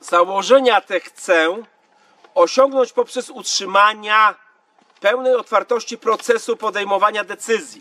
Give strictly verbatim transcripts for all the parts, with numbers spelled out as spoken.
Założenia te chcę osiągnąć poprzez utrzymania pełnej otwartości procesu podejmowania decyzji,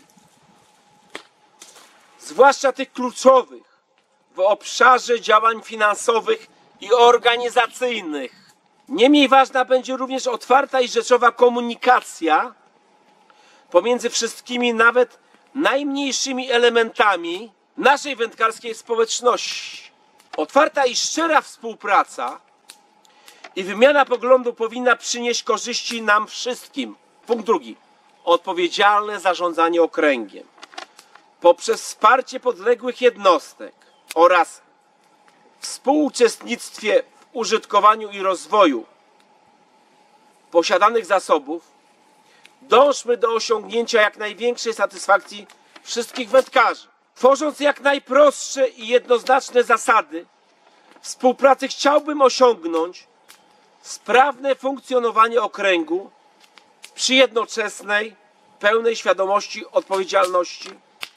zwłaszcza tych kluczowych w obszarze działań finansowych i organizacyjnych. Niemniej ważna będzie również otwarta i rzeczowa komunikacja pomiędzy wszystkimi, nawet najmniejszymi elementami naszej wędkarskiej społeczności. Otwarta i szczera współpraca i wymiana poglądów powinna przynieść korzyści nam wszystkim. Punkt drugi. Odpowiedzialne zarządzanie okręgiem. Poprzez wsparcie podległych jednostek oraz współuczestnictwie w użytkowaniu i rozwoju posiadanych zasobów dążmy do osiągnięcia jak największej satysfakcji wszystkich wędkarzy. Tworząc jak najprostsze i jednoznaczne zasady współpracy, chciałbym osiągnąć sprawne funkcjonowanie okręgu przy jednoczesnej, pełnej świadomości odpowiedzialności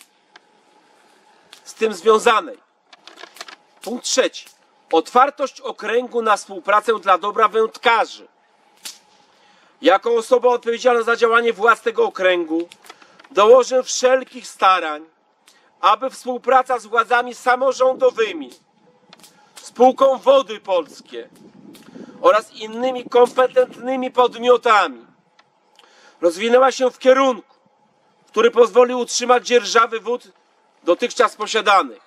z tym związanej. Punkt trzeci. Otwartość okręgu na współpracę dla dobra wędkarzy. Jako osoba odpowiedzialna za działanie władz tego okręgu dołożę wszelkich starań, aby współpraca z władzami samorządowymi, Spółką Wody Polskie oraz innymi kompetentnymi podmiotami rozwinęła się w kierunku, który pozwoli utrzymać dzierżawy wód dotychczas posiadanych.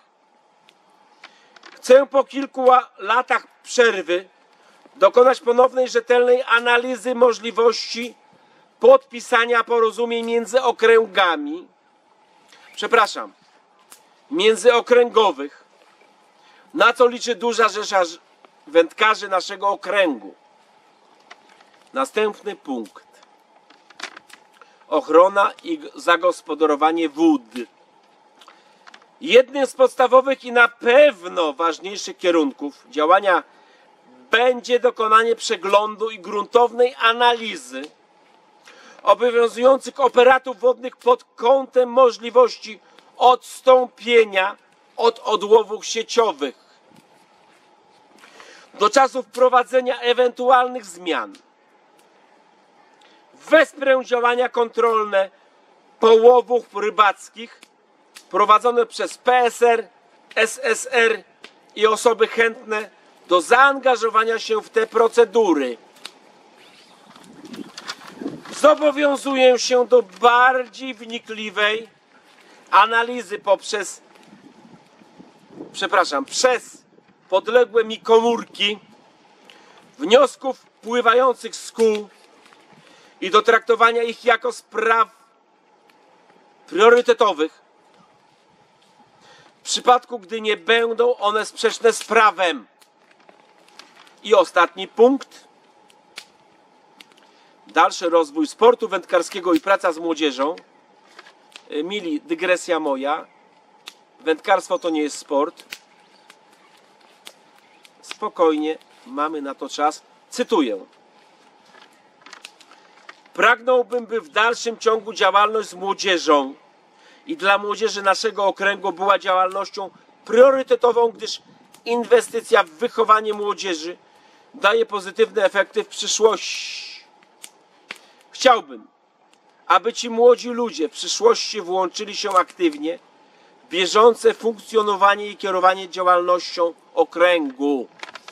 Chcę po kilku latach przerwy dokonać ponownej, rzetelnej analizy możliwości podpisania porozumień między okręgami, przepraszam, międzyokręgowych, na co liczy duża rzesza wędkarzy naszego okręgu. Następny punkt. Ochrona i zagospodarowanie wód. Jednym z podstawowych i na pewno ważniejszych kierunków działania będzie dokonanie przeglądu i gruntownej analizy obowiązujących operatów wodnych pod kątem możliwości odstąpienia od odłowów sieciowych do czasu wprowadzenia ewentualnych zmian. Wesprę działania kontrolne połowów rybackich prowadzone przez P S R, S S R i osoby chętne do zaangażowania się w te procedury. Zobowiązuję się do bardziej wnikliwej analizy poprzez, przepraszam, przez podległe mi komórki wniosków wpływających z kół i do traktowania ich jako spraw priorytetowych w przypadku, gdy nie będą one sprzeczne z prawem. I ostatni punkt. Dalszy rozwój sportu wędkarskiego i praca z młodzieżą. Mili, dygresja moja. Wędkarstwo to nie jest sport. Spokojnie, mamy na to czas. Cytuję. Pragnąłbym, by w dalszym ciągu działalność z młodzieżą i dla młodzieży naszego okręgu była działalnością priorytetową, gdyż inwestycja w wychowanie młodzieży daje pozytywne efekty w przyszłości. Chciałbym, aby ci młodzi ludzie w przyszłości włączyli się aktywnie w bieżące funkcjonowanie i kierowanie działalnością okręgu.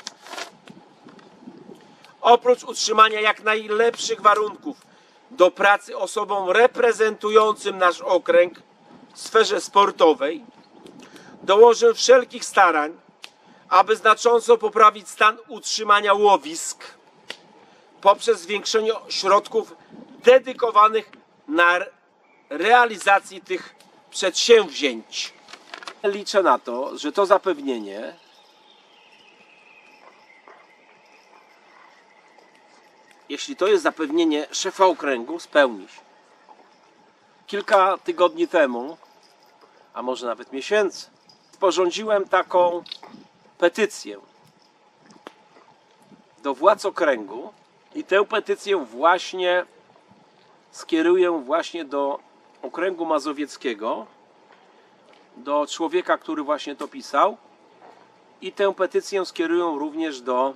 Oprócz utrzymania jak najlepszych warunków do pracy osobom reprezentującym nasz okręg w sferze sportowej, dołożę wszelkich starań, aby znacząco poprawić stan utrzymania łowisk poprzez zwiększenie środków dedykowanych na realizację tych przedsięwzięć. Liczę na to, że to zapewnienie jeśli to jest zapewnienie szefa okręgu, spełni się. Kilka tygodni temu, a może nawet miesięcy, sporządziłem taką petycję do władz okręgu i tę petycję właśnie skieruję właśnie do okręgu mazowieckiego, do człowieka, który właśnie to pisał, i tę petycję skierują również do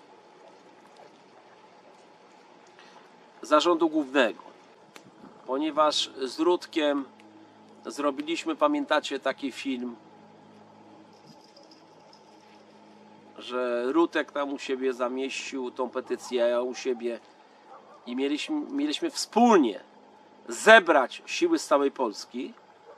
Zarządu Głównego, ponieważ z Rutkiem zrobiliśmy, pamiętacie, taki film, że Rutek tam u siebie zamieścił tą petycję, a ja u siebie, i mieliśmy, mieliśmy wspólnie zebrać siły z całej Polski.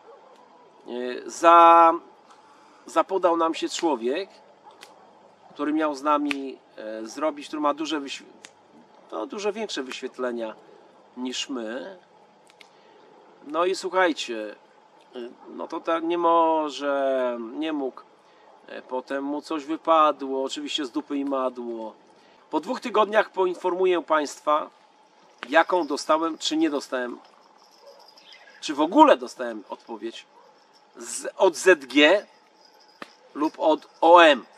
Za, zapodał nam się człowiek, który miał z nami e, zrobić, który ma duże, no, dużo większe wyświetlenia niż my. No i słuchajcie, no to tak nie może, nie mógł. Potem mu coś wypadło, oczywiście z dupy i madło. Po dwóch tygodniach poinformuję Państwa, jaką dostałem, czy nie dostałem, czy w ogóle dostałem odpowiedź z, od Z G lub od O M.